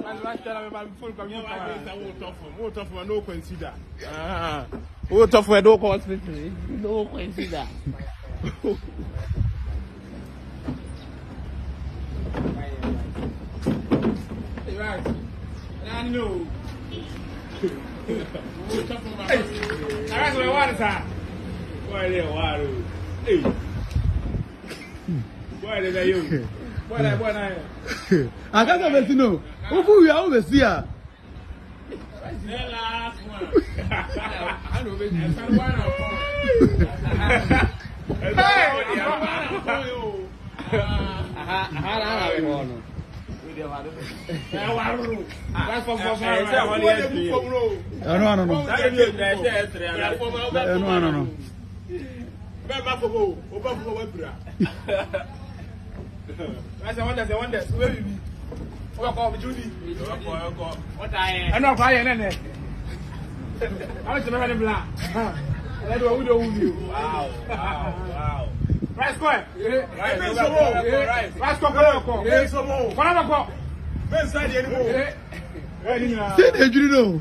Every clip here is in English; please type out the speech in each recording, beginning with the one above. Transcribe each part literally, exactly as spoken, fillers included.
last time I'm full of you. What tough for no consider. Ah, what tough for no consider. No consider. Right. I know. What tough for my house. That's what I want, sir. Why they water? Hey. Why did I you? What I want I. I can't have seen no. Who we are always here. The last one. I know it. I found one of them. Hey, I'm going to Aha, aha, aha, no. That's for for I no, no, no. No, no, no. Baba for go, Oba for Webra. That's the one that's the one that's where you be. Oba call Judy. What I I know fire nene. I want to remember black. Let do we do. Wow, wow, wow. Right square. Right. Right. Right square go. Hey so mo. Fana go. Ben side the anymore. Say the Judy no.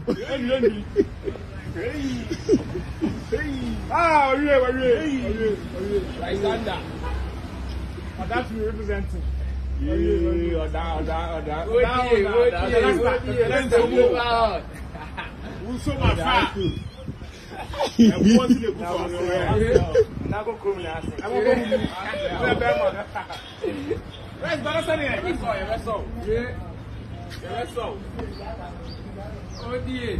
Hey. Ah, we are, we are. Alexander. But that's we representing. Yeah, or that, or that, or that. Wait, wait, wait. Who's so much fat? I'm going to the book on the way. Now go come now. I'm going to go. Right, but I'm here. Let's go, let's go. Yeah. Let's go. Oh, dear.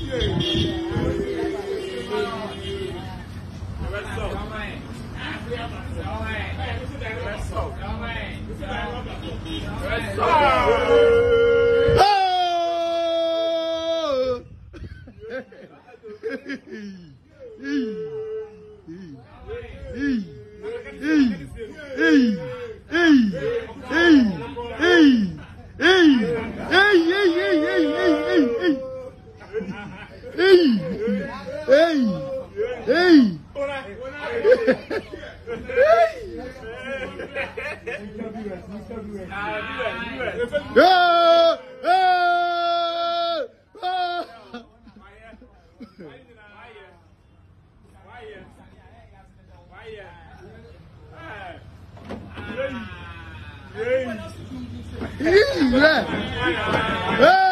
Let's go. Let's go. Let's go. Yeah.